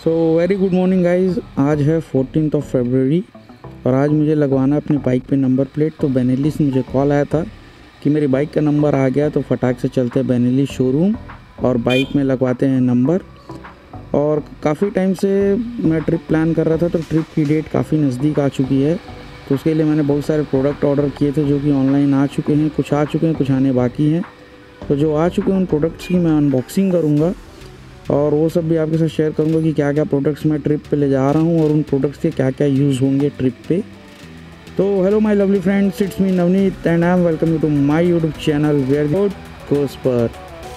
सो very good morning guys. आज है 14 फरवरी और आज मुझे लगवाना है अपनी बाइक पे नंबर प्लेट। तो बेनेली से मुझे कॉल आया था कि मेरी बाइक का नंबर आ गया, तो फटाक से चलते हैं बेनेली शोरूम और बाइक में लगवाते हैं नंबर। और काफ़ी टाइम से मैं ट्रिप प्लान कर रहा था, तो ट्रिप की डेट काफ़ी नज़दीक आ चुकी है। तो उसके लिए मैंने बहुत सारे प्रोडक्ट ऑर्डर किए थे जो कि ऑनलाइन आ चुके हैं, कुछ आ चुके हैं, कुछ आने बाकी हैं। तो जो आ चुके हैं उन प्रोडक्ट्स की मैं अनबॉक्सिंग करूँगा और वो सब भी आपके साथ शेयर करूँगा कि क्या क्या प्रोडक्ट्स मैं ट्रिप पे ले जा रहा हूँ और उन प्रोडक्ट्स के क्या क्या यूज़ होंगे ट्रिप पे। तो hello my lovely friends, it's me Navneet and I am welcome you to my YouTube channel where good goes पर।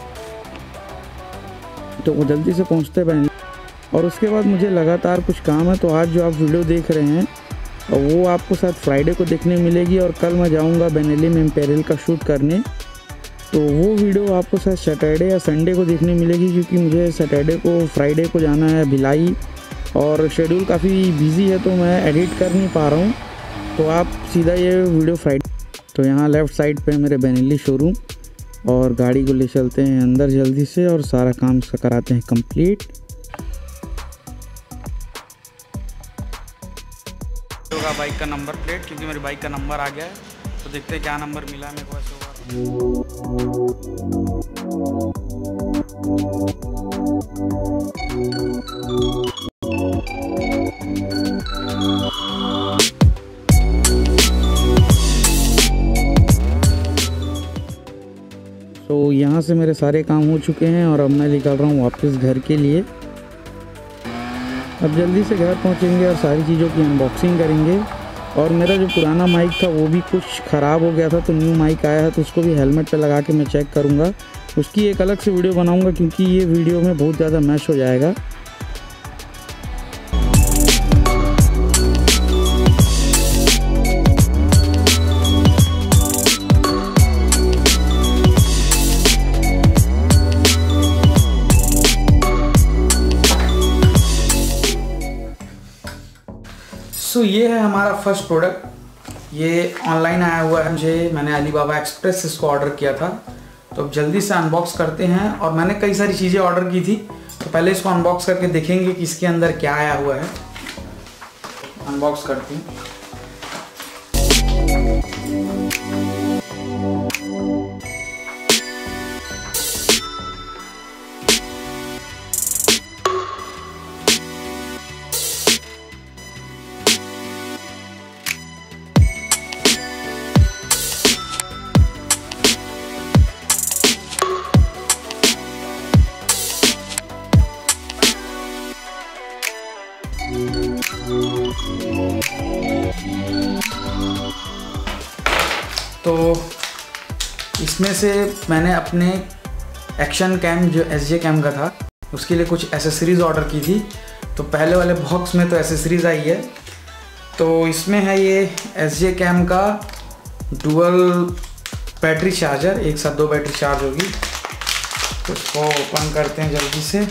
तो वो जल्दी से पहुँचते बहन। और उसके बाद मुझे लगातार कुछ काम है, तो आज जो आप वीडियो देख रहे हैं वो आपको शायद फ्राइडे को देखने मिलेगी और कल मैं जाऊँगा बेनेली में इम्पेरियल का शूट करने। तो वो वीडियो आपको शायद सैटरडे या संडे को देखने मिलेगी, क्योंकि मुझे सैटरडे को फ्राइडे को जाना है भिलाई और शेड्यूल काफ़ी बिजी है, तो मैं एडिट कर नहीं पा रहा हूँ। तो आप सीधा ये वीडियो फ्राइडे। तो यहाँ लेफ़्ट साइड पे है मेरे बेनेली शोरूम और गाड़ी को ले चलते हैं अंदर जल्दी से और सारा काम इसका कराते हैं कंप्लीट। होगा बाइक का नंबर प्लेट, क्योंकि मेरी बाइक का नंबर आ गया है। तो देखते हैं क्या नंबर मिला है मेरे को। ऐसे होगा तो यहाँ से मेरे सारे काम हो चुके हैं और अब मैं निकल रहा हूँ वापस घर के लिए। अब जल्दी से घर पहुँचेंगे और सारी चीज़ों की अनबॉक्सिंग करेंगे। और मेरा जो पुराना माइक था वो भी कुछ ख़राब हो गया था, तो न्यू माइक आया है, तो उसको भी हेलमेट पे लगा के मैं चेक करूँगा। उसकी एक अलग से वीडियो बनाऊँगा, क्योंकि ये वीडियो में बहुत ज़्यादा मैश हो जाएगा। सो ये है हमारा फर्स्ट प्रोडक्ट। ये ऑनलाइन आया हुआ है, मैंने अलीबाबा एक्सप्रेस इसको ऑर्डर किया था। तो अब जल्दी से अनबॉक्स करते हैं। और मैंने कई सारी चीज़ें ऑर्डर की थी, तो पहले इसको अनबॉक्स करके देखेंगे कि इसके अंदर क्या आया हुआ है। अनबॉक्स करते हैं। तो इसमें से मैंने अपने एक्शन कैम जो sjcam का था उसके लिए कुछ एसेसरीज़ ऑर्डर की थी। तो पहले वाले बॉक्स में तो एसेसरीज़ आई है। तो इसमें है ये sjcam का डुअल बैटरी चार्जर, एक साथ 2 बैटरी चार्ज होगी। तो इसको ओपन करते हैं जल्दी से।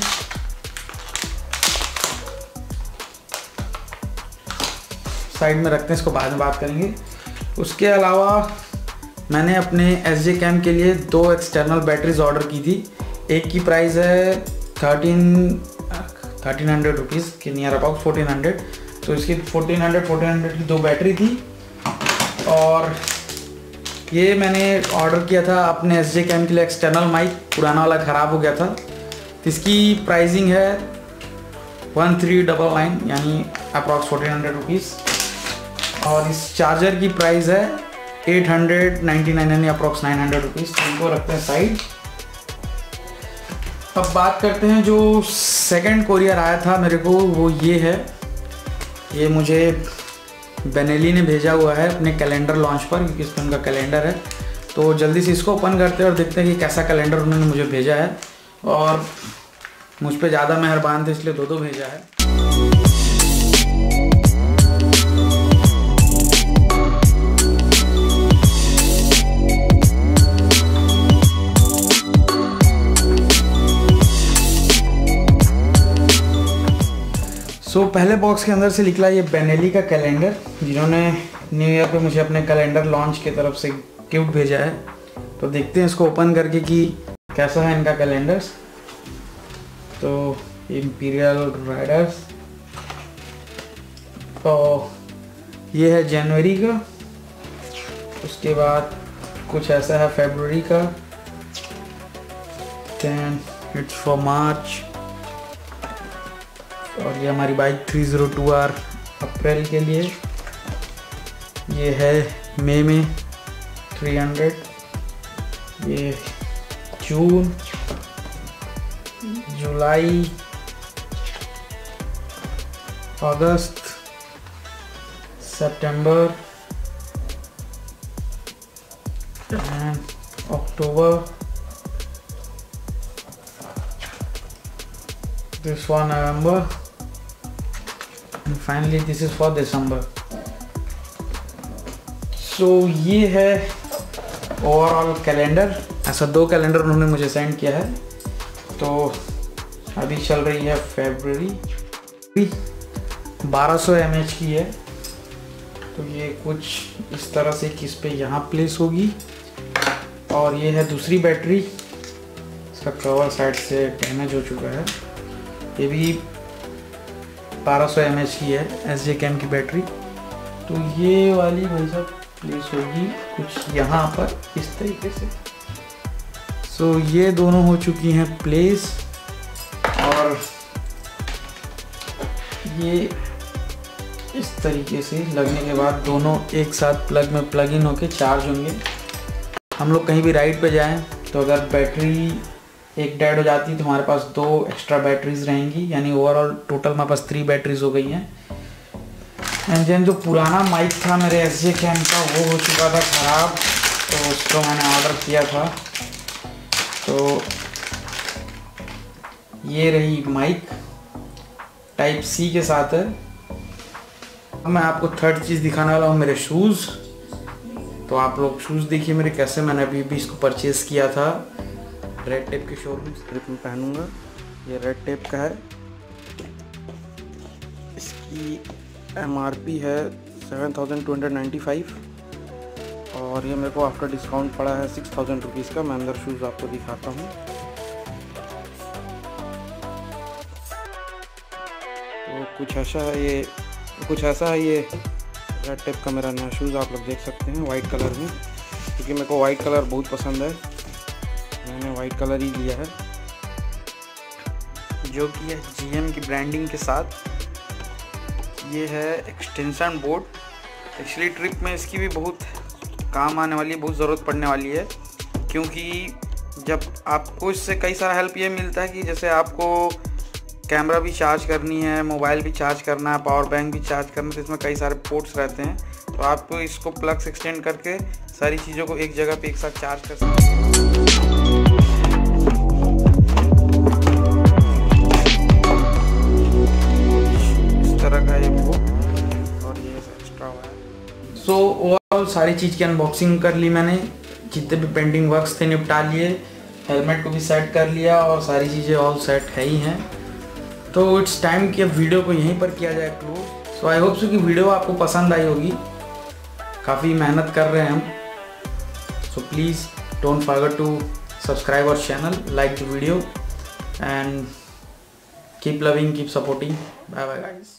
साइड में रखते हैं, इसको बाद में बात करेंगे। उसके अलावा मैंने अपने sjcam के लिए 2 एक्सटर्नल बैटरीज ऑर्डर की थी। एक की प्राइस है 1300 रुपीज़ के नियर अबाउट 1400। तो इसकी 1400 की 2 बैटरी थी। और ये मैंने ऑर्डर किया था अपने sjcam के लिए एक्सटर्नल माइक, पुराना वाला ख़राब हो गया था। तो इसकी प्राइसिंग है 1399 यानी अप्रॉक्स 1400 रुपीज़। और इस चार्जर की प्राइस है 899 यानी अप्रॉक्स 900 रुपीज़। इनको रखते हैं साइड। अब बात करते हैं जो सेकंड कोरियर आया था मेरे को, वो ये है। ये मुझे बेनेली ने भेजा हुआ है अपने कैलेंडर लॉन्च पर, क्योंकि इसमें उनका कैलेंडर है। तो जल्दी से इसको ओपन करते हैं और देखते हैं कि कैसा कैलेंडर उन्होंने मुझे भेजा है। और मुझ पर ज़्यादा मेहरबान थे, इसलिए 2 भेजा है। सो पहले बॉक्स के अंदर से निकला ये बेनेली का कैलेंडर, जिन्होंने न्यू ईयर पे मुझे अपने कैलेंडर लॉन्च की तरफ से गिफ्ट भेजा है। तो देखते हैं इसको ओपन करके कि कैसा है इनका कैलेंडर। तो इंपीरियल राइडर्स। तो ये है जनवरी का। उसके बाद कुछ ऐसा है फरवरी का। Then it's for March. और ये हमारी बाइक 302R अप्रैल के लिए। ये है मई में 300। ये जून, जुलाई, अगस्त, सितंबर एंड अक्टूबर। This for November and finally this is for December. So ये है ओवरऑल कैलेंडर। ऐसा 2 कैलेंडर उन्होंने मुझे सेंड किया है। तो अभी चल रही है फरवरी, 1200 mAh की है। तो ये कुछ इस तरह से किस पे यहाँ प्लेस होगी। और ये है दूसरी बैटरी। इसका कवर साइड से डैमेज हो चुका है। ये भी 1200 mAh की है, sjcam की बैटरी। तो ये वाली भाई साहब प्लेस होगी कुछ यहाँ पर इस तरीके से। सो ये दोनों हो चुकी हैं प्लेस। और ये इस तरीके से लगने के बाद दोनों एक साथ प्लग में प्लग इन होके चार्ज होंगे। हम लोग कहीं भी राइड पे जाएं तो अगर बैटरी एक डेड हो जाती है तो हमारे पास 2 एक्स्ट्रा बैटरीज रहेंगी, यानी ओवरऑल टोटल हमारे पास 3 बैटरीज हो गई हैं। एंड देन जो पुराना माइक था मेरे sjcam का वो हो चुका था ख़राब, तो उसको मैंने ऑर्डर किया था। तो ये रही माइक, टाइप C के साथ है। अब मैं आपको थर्ड चीज़ दिखाने वाला हूँ, मेरे शूज़। तो आप लोग शूज़ देखिए मेरे कैसे मैंने अभी भी इसको परचेज़ किया था रेड टेप के शोरूम से। ट्रिप में पहनूंगा। ये रेड टेप का है। इसकी MRP है 7295 और ये मेरे को आफ्टर डिस्काउंट पड़ा है 6000 रुपीज़ का। मैं अंदर शूज़ आपको दिखाता हूँ। तो कुछ ऐसा है ये रेड टेप का मेरा नया शूज़। आप लोग देख सकते हैं वाइट कलर में, क्योंकि मेरे को वाइट कलर बहुत पसंद है। मैंने वाइट कलर ही लिया है, जो कि है GM की ब्रांडिंग के साथ। ये है एक्सटेंशन बोर्ड। एक्चुअली ट्रिप में इसकी भी बहुत काम आने वाली है, बहुत ज़रूरत पड़ने वाली है। क्योंकि जब आपको इससे कई सारा हेल्प ये मिलता है कि जैसे आपको कैमरा भी चार्ज करनी है, मोबाइल भी चार्ज करना है, पावर बैंक भी चार्ज करना है, तो इसमें कई सारे पोर्ट्स रहते हैं। तो आप इसको प्लग से एक्सटेंड करके सारी चीज़ों को एक जगह पे एक साथ चार्ज कर सकते हैं। इस तरह का ये वो और ये एक्स्ट्रा हुआ है। सो ओवरऑल सारी चीज़ की अनबॉक्सिंग कर ली मैंने। जितने भी पेंडिंग वर्क्स थे निपटा लिए, हेलमेट को भी सेट कर लिया और सारी चीज़ें ऑल सेट है ही हैं। तो इट्स टाइम कि अब वीडियो को यहीं पर किया जाए close. So I hope so कि वीडियो आपको पसंद आई होगी। काफ़ी मेहनत कर रहे हैं हम। So please don't forget to subscribe our channel, like the video and keep loving, keep supporting. Bye bye guys.